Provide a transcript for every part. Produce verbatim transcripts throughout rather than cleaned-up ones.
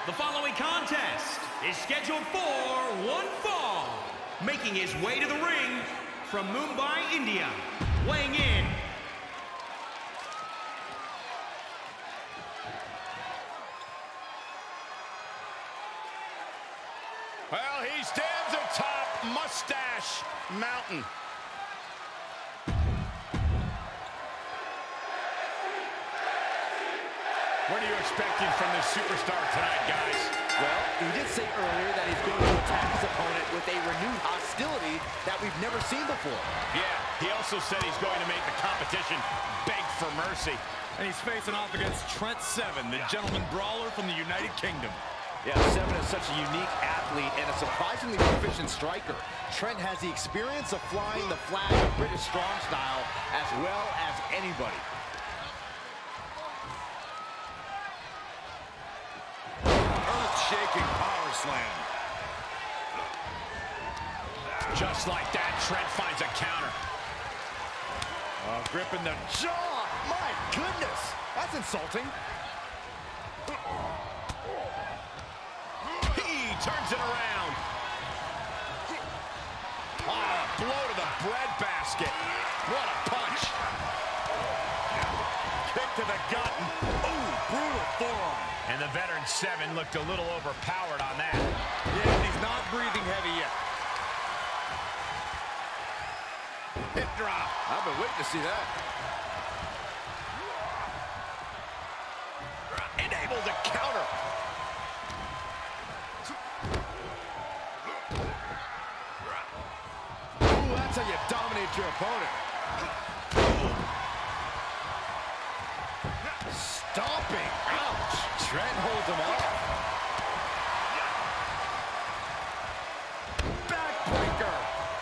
The following contest is scheduled for one fall. Making his way to the ring from Mumbai, India, weighing in well, he stands atop Mustache Mountain. What are you expecting from this superstar tonight, guys? Well, he did say earlier that he's going to attack his opponent with a renewed hostility that we've never seen before. Yeah, he also said he's going to make the competition beg for mercy. And he's facing off against Trent Seven, the gentleman brawler from the United Kingdom. Yeah, Seven is such a unique athlete and a surprisingly proficient striker. Trent has the experience of flying the flag of British strong style as well as anybody. Earth-shaking power slam. Just like that, Trent finds a counter. Uh, gripping the Jaw! My goodness! That's insulting. He turns it around. Oh, a blow to the breadbasket. What a punch. kick to the gut. Ooh, brutal forearm. And the veteran Seven looked a little overpowered on that. Yeah, he's not breathing heavy yet. Hip drop. I've been waiting to see that. Enabled to counter. Ooh, that's how you dominate your opponent. Stomping. Ouch. Trent holds him off. Backbreaker.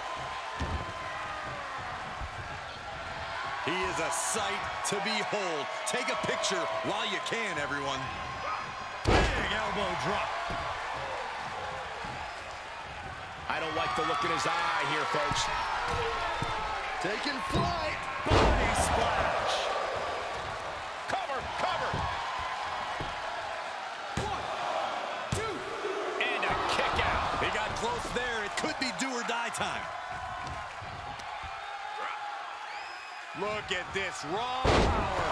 He is a sight to behold. Take a picture while you can, everyone. Big elbow drop. I don't like the look in his eye here, folks. Taking flight. Body splash. Cover, cover. One, two. And a kick out. He got close there. It could be do or die time. Look at this raw power.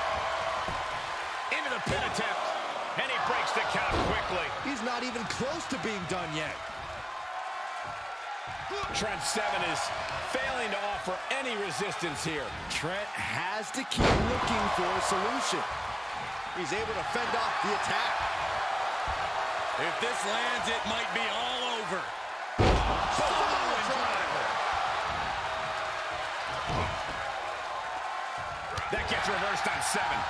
Into the pin attempt. And he breaks the count quickly. He's not even close to being done yet. Trent Seven is failing to offer any resistance here. Trent has to keep looking for a solution. He's able to fend off the attack. If this lands, it might be all over. Power driver. That gets reversed on Seven.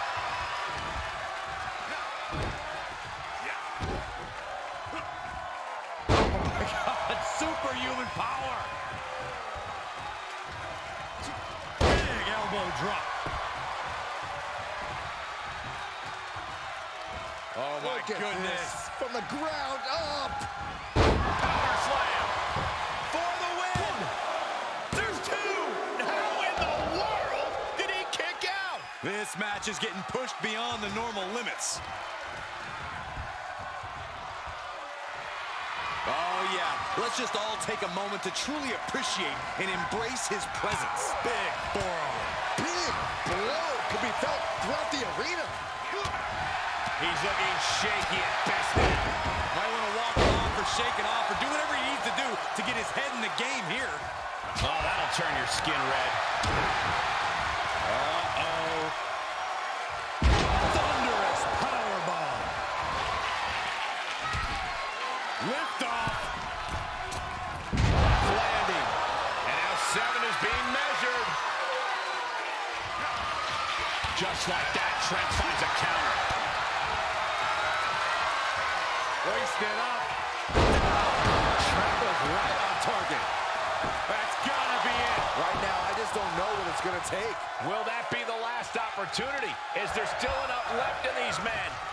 Superhuman power. Big elbow drop. Oh, my Look at goodness. this. From the ground up. Power slam. For the win. There's two. How in the world did he kick out? This match is getting pushed beyond the normal limits. Oh, yeah. Let's just all take a moment to truly appreciate and embrace his presence. Big forearm. Big blow could be felt throughout the arena. He's looking shaky at best now. Might want to walk him off or shake it off or do whatever he needs to do to get his head in the game here. Oh, that'll turn your skin red. Uh-oh. Thunderous powerbomb. Lift off. Landing. And now Seven is being measured. Just like that, Trent finds a counter. Hoist it up. Trent was right on target. That's gotta be it. Right now, I just don't know what it's going to take. Will that be the last opportunity? Is there still enough left in these men?